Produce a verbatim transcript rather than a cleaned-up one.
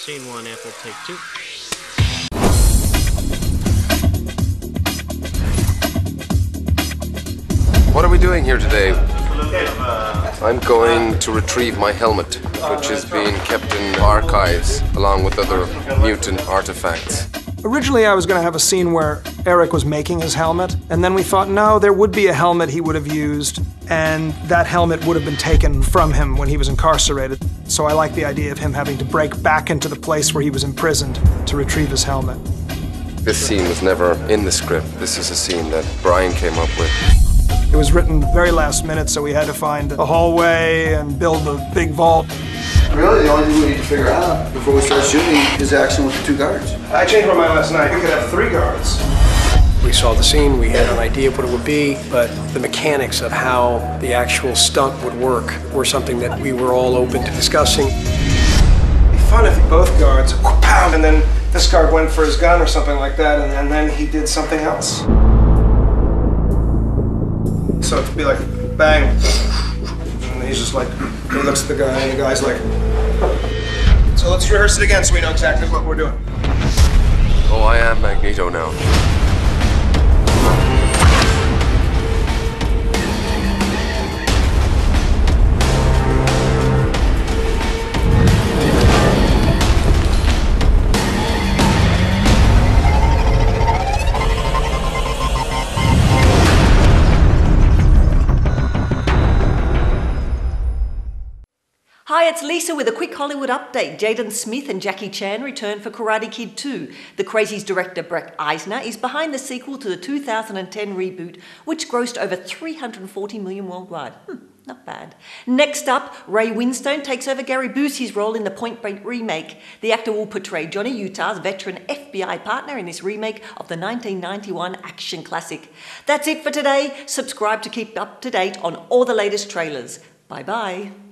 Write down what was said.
Scene one, Apple, take two. What are we doing here today? I'm going to retrieve my helmet, which is being kept in archives along with other mutant artifacts. Originally, I was going to have a scene where Eric was making his helmet, and then we thought, no, there would be a helmet he would have used, and that helmet would have been taken from him when he was incarcerated. So I like the idea of him having to break back into the place where he was imprisoned to retrieve his helmet. This scene was never in the script. This is a scene that Bryan came up with. It was written very last minute, so we had to find a hallway and build a big vault. Really, the only thing we need to figure out before we start shooting is action with the two guards. I changed my mind last night. We could have three guards. We saw the scene, we had an idea of what it would be, but the mechanics of how the actual stunt would work were something that we were all open to discussing. It'd be fun if both guards, pow, and then this guard went for his gun or something like that, and, and then he did something else. So it'd be like, bang, and he's just like, he looks at the guy, and the guy's like, so let's rehearse it again so we know exactly what we're doing. Oh, I am Magneto now. Hi, it's Lisa with a quick Hollywood update. Jaden Smith and Jackie Chan return for Karate Kid two. The Crazy's director Brett Eisner is behind the sequel to the two thousand ten reboot, which grossed over three hundred forty million dollars worldwide. Hmm, not bad. Next up, Ray Winstone takes over Gary Busey's role in the Point Break remake. The actor will portray Johnny Utah's veteran F B I partner in this remake of the nineteen ninety-one action classic. That's it for today. Subscribe to keep up to date on all the latest trailers. Bye-bye.